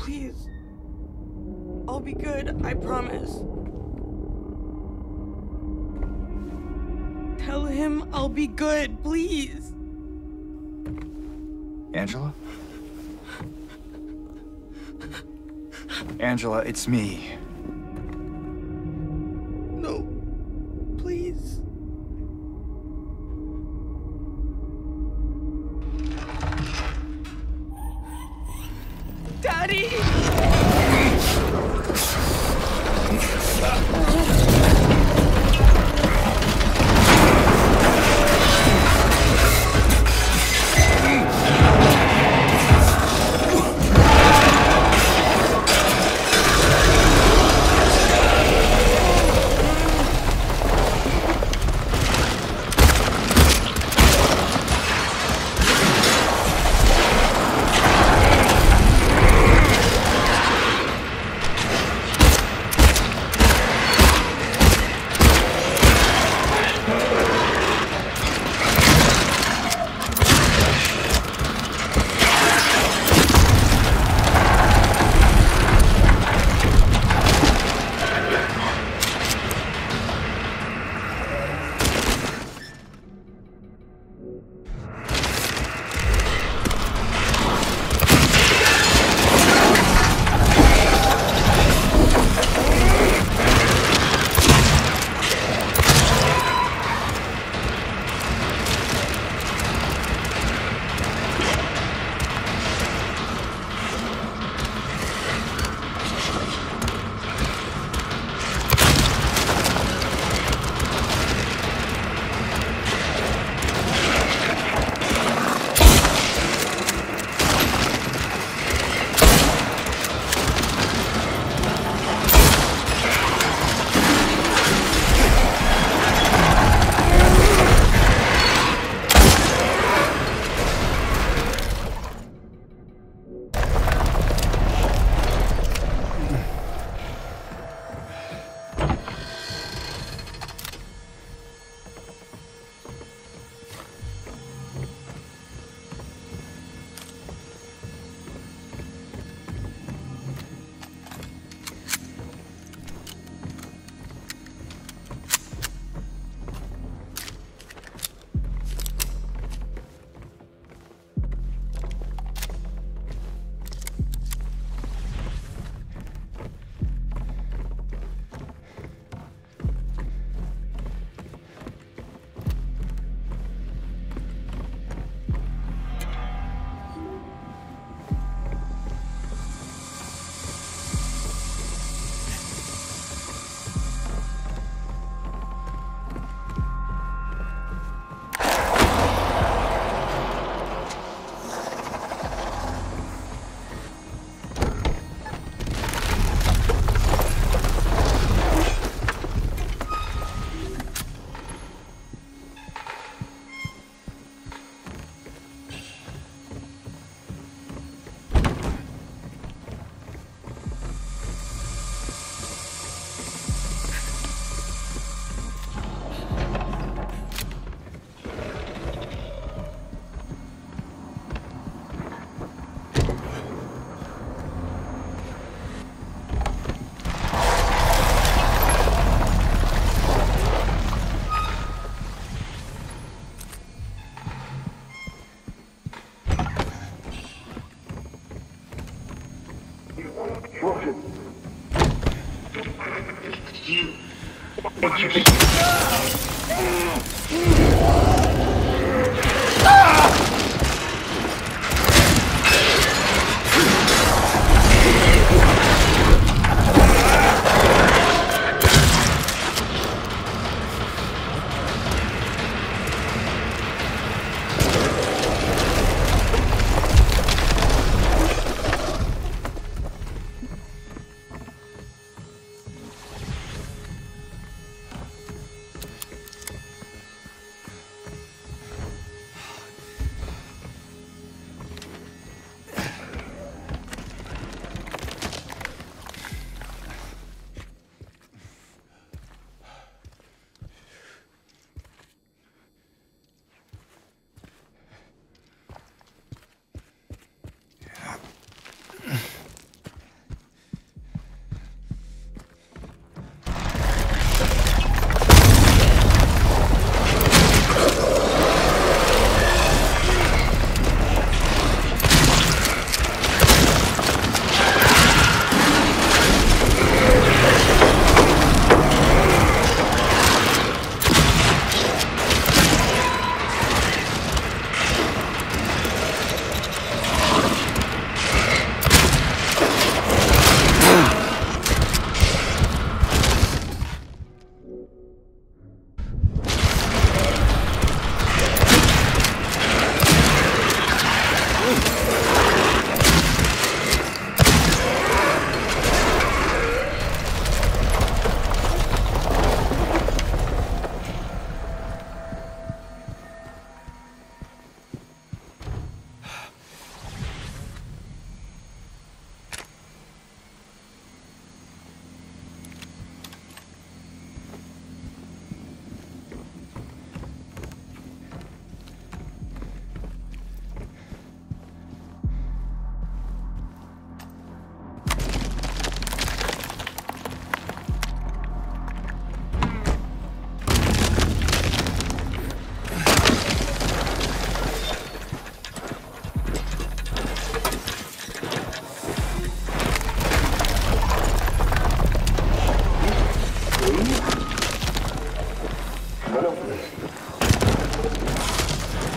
please. I'll be good, I promise. Tell him I'll be good, please. Angela? Angela, it's me. No, please. Daddy!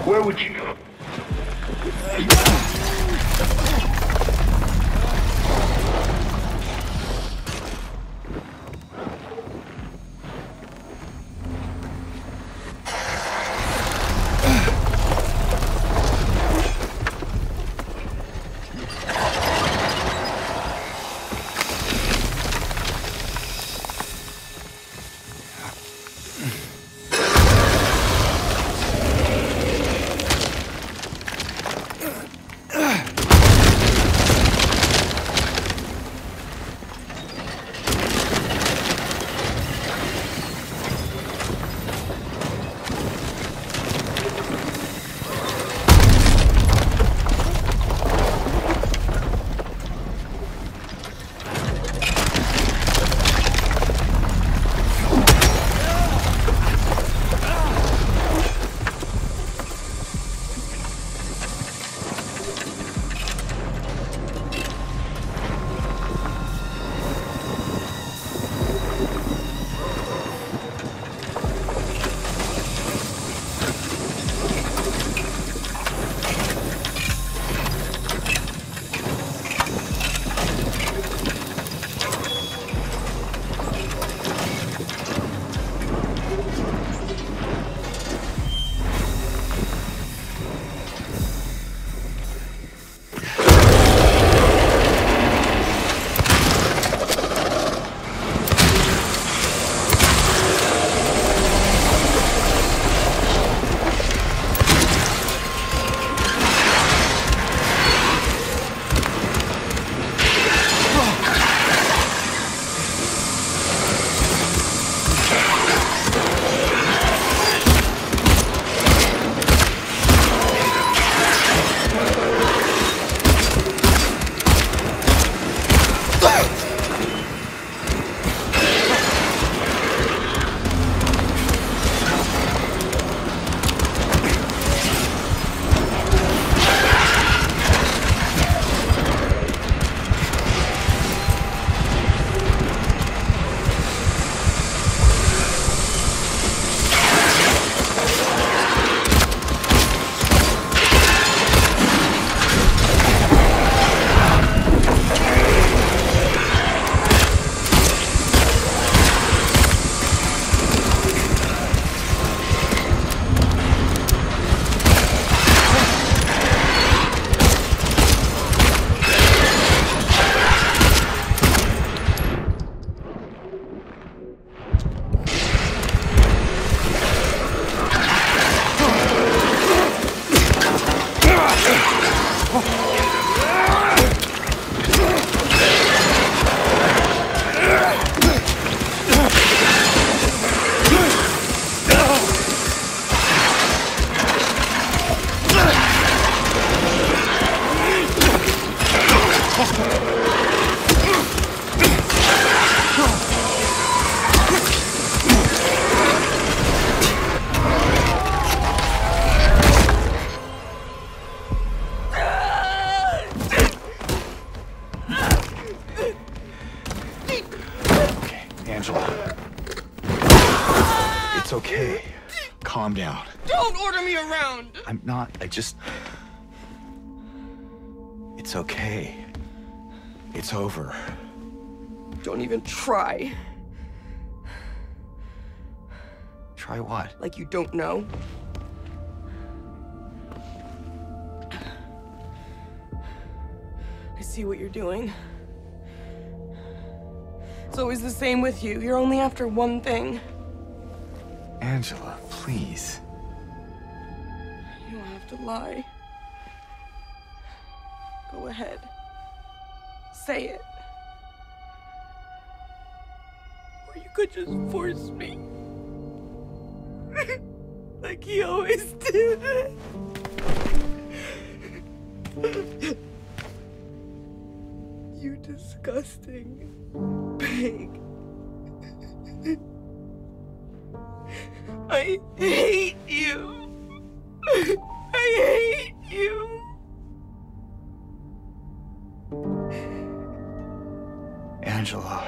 Where would you go? Angela. It's okay. Calm down. Don't order me around! I'm not. It's okay. It's over. Don't even try. Try what? Like you don't know. I see what you're doing. It's always the same with you. You're only after one thing. Angela, please. You don't have to lie. Go ahead. Say it. Or you could just force me. Like he always did. You disgusting pig. I hate you. I hate you. Angela,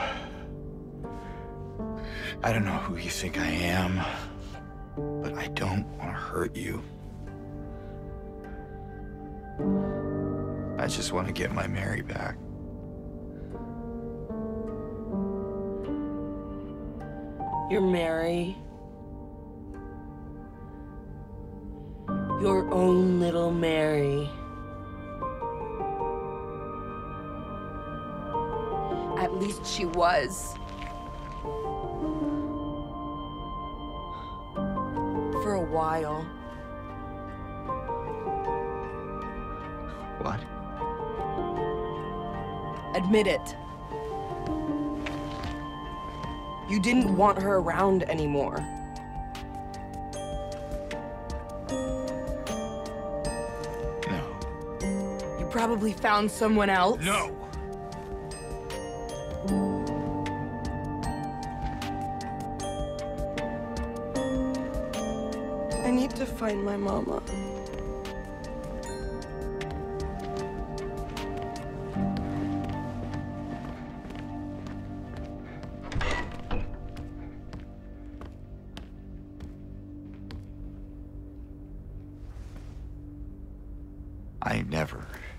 I don't know who you think I am, but I don't want to hurt you. I just want to get my Mary back. You're Mary. Your own little Mary. At least she was. For a while. What? Admit it. You didn't want her around anymore. No. You probably found someone else. No! I need to find my mama. I never